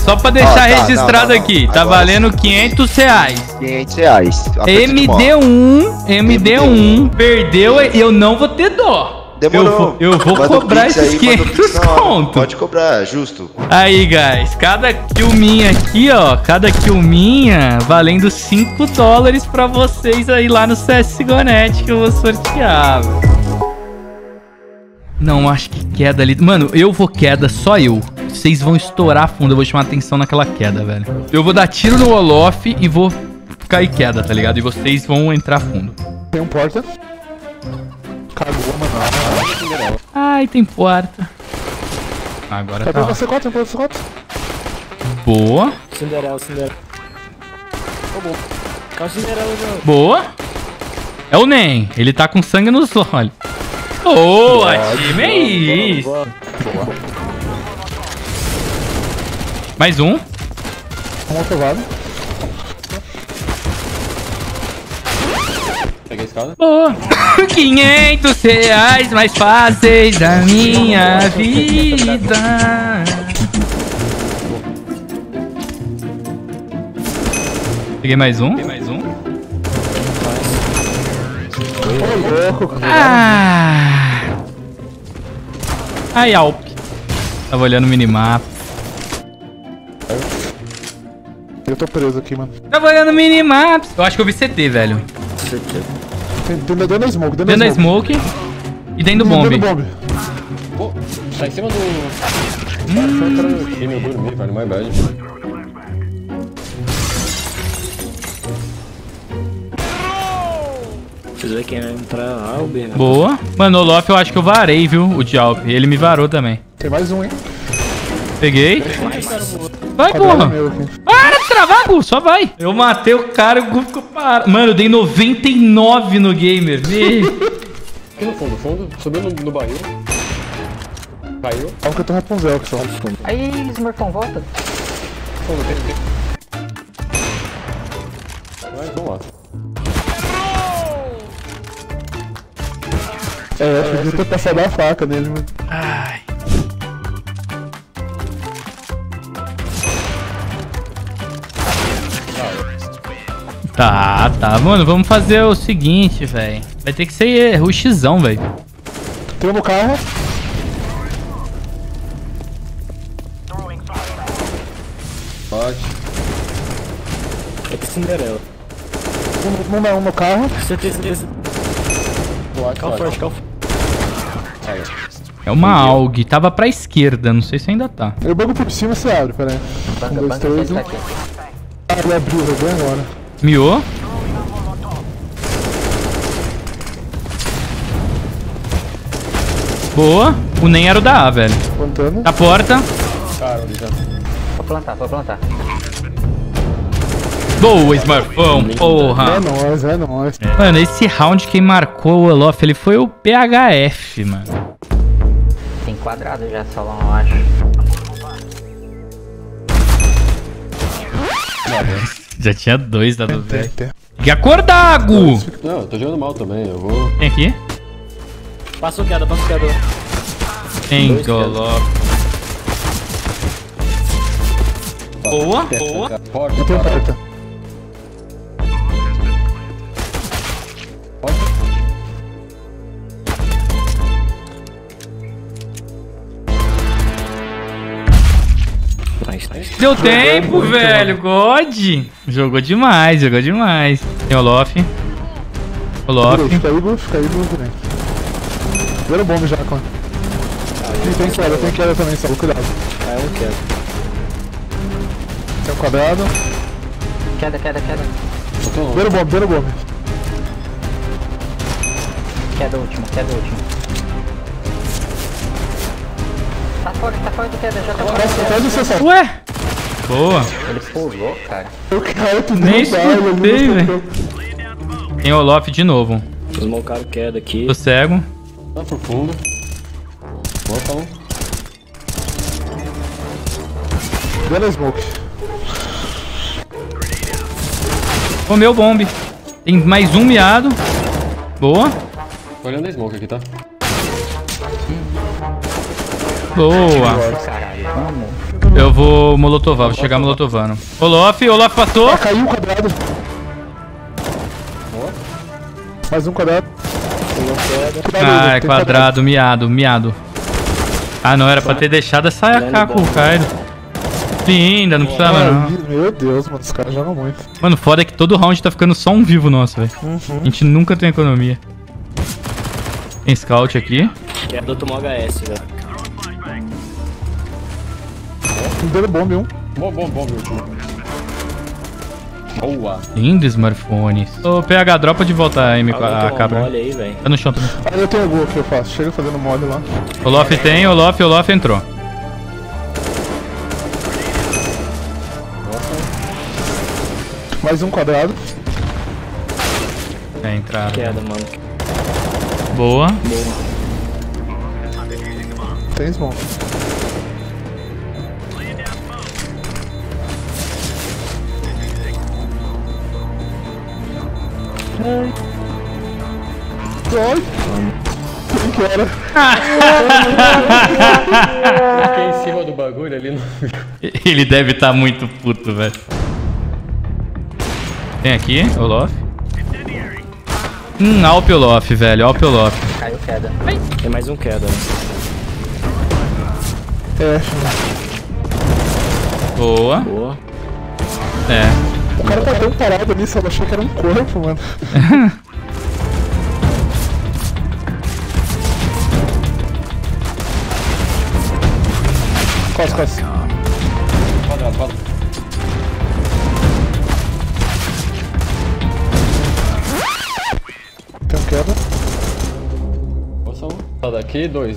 Só pra deixar Ó, tá, registrado não. aqui. Tá Agora valendo R$500. R$500. MD1, perdeu e eu não vou ter dó. Demorou. Eu vou Manda o cobrar Pix esses aí, manda o 500 Pix na hora. conto. Pode cobrar, justo. Aí, guys, cada kill minha aqui, ó, cada kill minha valendo $5 pra vocês aí lá no CSGO.net que eu vou sortear, velho. Não, acho que queda ali. Mano, eu vou queda, só eu. Vocês vão estourar fundo, eu vou chamar atenção naquela queda, velho. Eu vou dar tiro no Olof e vou cair queda, tá ligado? E vocês vão entrar fundo. Tem um porta. Cagou, mano. Ai, tem porta. Agora Vai tá. pra C4, vai pra C4. Boa. Cinderela. Ô, bom. Calma, Cinderela, já. Boa. É o Nen. Ele tá com sangue nos olhos. Boa, time. É isso. Boa. Mais um. Um ativado. Peguei a escada. Boa. R$500 mais fáceis da minha vida. Peguei mais um. Ô, louco, cara. Ah. Ai, Alp. Tava olhando o minimapa. Eu tô preso aqui, mano. Tava olhando o minimapa. Eu acho que eu vi CT, velho. Tem dentro da smoke, Dentro da smoke e dentro do bomb. Dentro do bomb. Pô, tá em cima do... Meu dormir, velho, my bad. Vocês verem quem vai entrar A ou B, né? Boa. Mano, o Olof eu acho que eu varei, viu? O de Alp. Ele me varou também. Tem mais um, hein? Peguei. Vai, Quadrado porra. meu aqui. Para de travar, Gu. Só vai. Eu matei o cara e o Gu ficou parado. Mano, eu dei 99 no gamer. Aqui no fundo. Subiu no barril. Caiu. Calma que eu tô Rapunzel aqui só. Aí, Smurfão, volta. Fundo, tem. Mas vamos lá. É, eu podia ter passado a faca nele, mano. Ai. Tá. Mano, vamos fazer o seguinte, velho. Vai ter que ser rushzão, velho. Tem um no carro. Bate. É que Cinderela. Um no carro. Certeza. Calma forte. É uma AUG. Tava pra esquerda. Não sei se ainda tá. Eu banco por cima e você abre, pera aí. Banca, 1, 2, banca, 3, ele 1. tá aqui. Ah, ele abriu, eu vou agora. Miou. Boa. O Nen era o da A, velho. Plantando. Da porta. Cara, ali já. Vou plantar. Boa, Smurfão. Porra. É nóis. Mano, esse round quem marcou o Olof, ele foi o PHF, mano. Tem quadrado já, Solão, eu acho. Já tinha dois da do velho. Tem. Tem que acordar, Gu. Não, eu tô jogando mal também, eu vou... Tem aqui? Passa o queda. Tem Dois Olof. Boa. Porta, Eu tenho cara. porta. Deu tempo, velho. God. Jogou demais. Tem Olof. Fica aí, também. Primeiro bomb já, Con. Tem queda também, só cuidado. Ah, eu não quero. Tem um quadrado. Queda. Eu tô longe. Primeiro bomb. Queda último. Tá fora do queda, já tá fora. Atrás do C7. Ué. Boa. Ele pulou, cara. O cara, tu Nem não vai, ele escutei, não velho. escutou. Tem Olof de novo. Smocaram queda aqui. Tô cego. Tá pro fundo. Bota um. Dando smoke. Comeu bomb. Tem mais um miado. Boa. Tô olhando a smoke aqui, tá? Boa. Caralho, vamos. Eu vou molotovar, vou chegar molotovando. Olof passou. Ah, caiu o quadrado. Mais um quadrado. Ah, é quadrado, miado. Ah, não, era pra ter deixado essa AK com o Cairo. Linda, não precisava não. Meu Deus, mano, os caras jogam muito. Mano, foda é que todo round tá ficando só um vivo nosso, velho. A gente nunca tem economia. Tem scout aqui. Queda tomou HS, velho. Dando bomba, um. Bom, boa. Lindo smartphones. Ô, PH, dropa de volta a Alguém M4, a tomou cabra. mole aí, velho. Tá no chão também. Ah, eu tenho gol que eu faço. Chega fazendo mole lá. Olof tem, Olof entrou. Mais um quadrado. É, entrada. Queda, mano. Boa. Tem smoke. Ai. Quem que era? Eu fiquei em cima do bagulho ali, não viu. Ele deve estar muito puto, velho. Tem aqui, Olof. Alp Olof, velho. Alp Olof. Caiu queda. Tem mais um queda, né? É, Boa. Boa. É. o cara tá tão parado nisso, eu achei que era um corpo, mano. Quase. Quadrado. Tem um queda. Nossa, tá daqui, dois.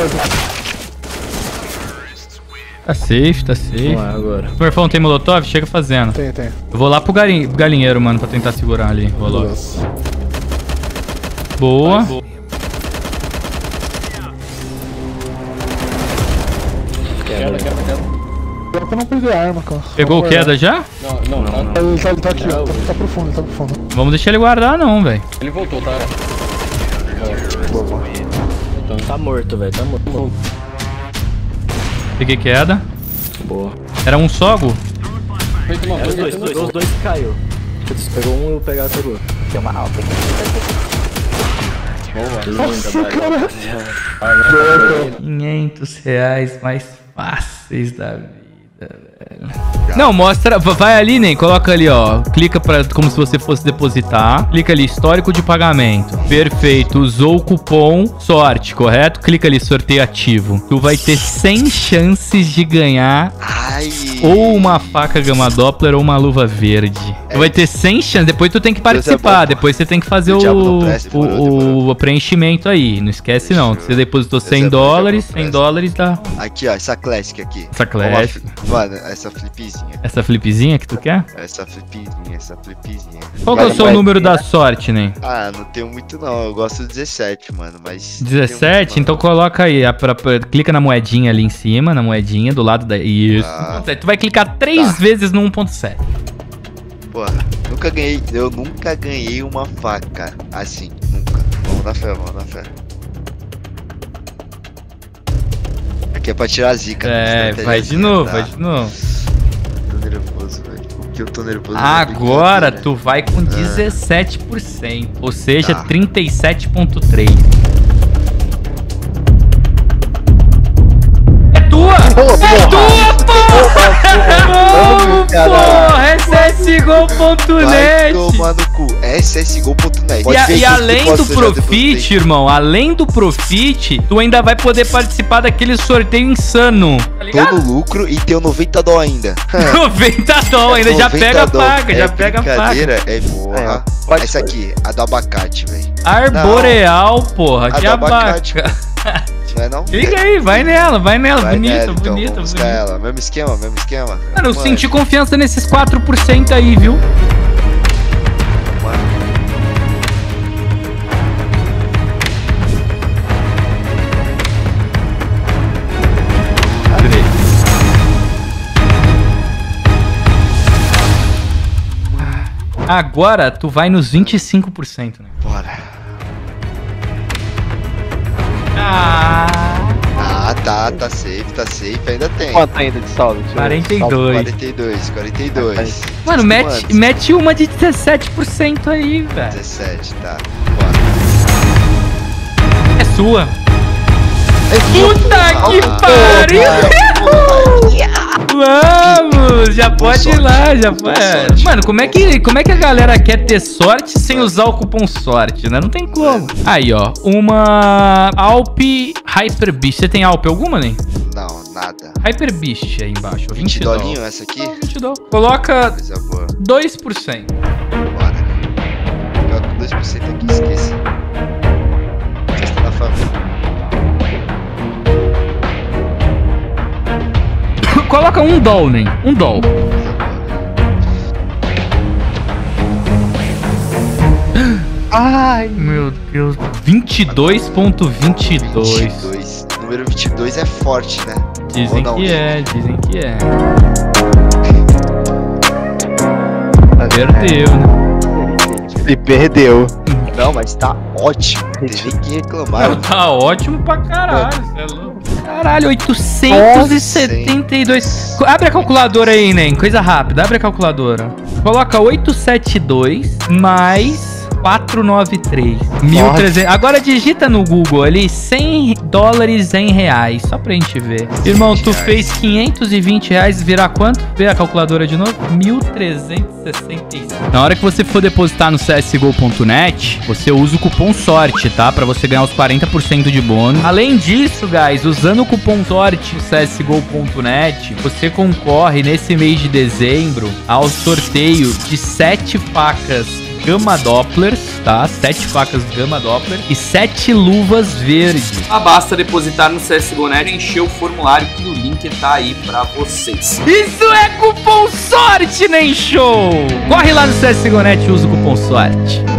Tá safe, tá safe. Vamos lá agora. Smurfão, tem molotov? Chega fazendo. Tem. Eu vou lá pro galinheiro, mano, pra tentar segurar ali o Olof. Beleza. Boa. Queda. Dá pra não perder a arma, cara. Pegou o queda já? Não, tá. Ele tá aqui, ó. Tá pro fundo. Vamos deixar ele guardar não, velho. Ele voltou, tá? Tá morto, velho. Tá morto. Peguei queda. Boa. Era um sogo? Feito uma Era coisa. os dois que caiu. Você pegou um e o PH pegou. Tem uma alta aqui. Nossa, cara. R$500 mais fáceis da vida, velho. Não, mostra, vai ali, Ney, coloca ali, ó, clica como se você fosse depositar, clica ali, histórico de pagamento, perfeito, usou o cupom sorte, correto? Clica ali, sorteio ativo, tu vai ter 100 chances de ganhar Ai. ou uma faca Gamma Doppler ou uma luva verde. Tu vai ter 100 chances, depois tu tem que participar, depois você tem que fazer o preenchimento aí, não esquece não, você depositou $100, $100 dá... Aqui, ó, essa classic aqui. Essa classic. Mano, essa flipzinha. Essa flipzinha que tu quer? Essa flipzinha. Qual que é o seu número da sorte, Ney? Ah, não tenho muito não, eu gosto do 17, mano, mas... 17? Então coloca aí, clica na moedinha ali em cima, na moedinha, do lado da... Isso. Tu vai clicar 3 vezes no 1.7. Porra, eu nunca ganhei uma faca assim, nunca. Vamos na fé. Aqui é pra tirar a zica. É, vai de novo. Tô nervoso, velho. O que eu tô nervoso? Agora tu vai com 17%, ou seja, 37.3. É tua! É tua, porra! Porra, é CSGO.net! Vai tomar no cu, é CSGO.net. E além do profit, irmão, além do profit, tu ainda vai poder participar daquele sorteio insano. Tá ligado? Todo lucro e tem o $90 ainda. 90 dólares, ainda já pega a paga, já pega a paga. Brincadeira, é porra. Essa aqui, a do abacate, velho. Arboreal, porra, A que do abacate, abaca. Não é não? Liga aí, vai nela, bonita. Vamos buscar ela. Mesmo esquema. Mano, eu senti confiança nesses 4% aí, viu? Agora tu vai nos 25%, né? Bora. Ah, Tá safe, ainda tem. Quanto ainda de saldo? 42. 42. Mano, mete uma de 17% aí, velho. 17, tá. Bora. É sua. Puta que pariu! Vamos! Já pode ir lá, já pode. Mano, como é que a galera quer ter sorte sem usar o cupom sorte, né? Não tem como. Aí, ó. Uma Alp Hyper Beast. Você tem Alp alguma, né? Não, nada. Hyper Beast aí embaixo. 20 dolinho essa aqui? 20 dólares. Coloca Coisa boa. 2%. Bora. Coloca 2% aqui, esqueci. Festa da família. Coloca $1, né? $1. Ai, meu Deus. 22.22. Número 22 é forte, né? Dizem que é. Perdeu, né? E perdeu. Não, mas tá ótimo. Não tem nem que reclamar. Não, tá ótimo pra caralho. Você é louco. Caralho, 872. Abre a calculadora aí, Nen. Coisa rápida. Abre a calculadora. Coloca 872 mais 493. 1.300. Agora digita no Google ali $100 em reais. Só pra gente ver. Irmão, tu fez R$520 virar quanto? Vê a calculadora de novo. 1.365. Na hora que você for depositar no csgo.net, você usa o cupom SORTE, tá? Pra você ganhar os 40% de bônus. Além disso, guys, usando o cupom SORTE no csgo.net, você concorre nesse mês de dezembro ao sorteio de 7 facas Gama Dopplers, tá? 7 facas Gama Doppler e 7 luvas verdes. Basta depositar no CSGO.net e encher o formulário que o link tá aí pra vocês. Isso é cupom SORTE, nem show! Corre lá no CSGO.net e usa o cupom SORTE.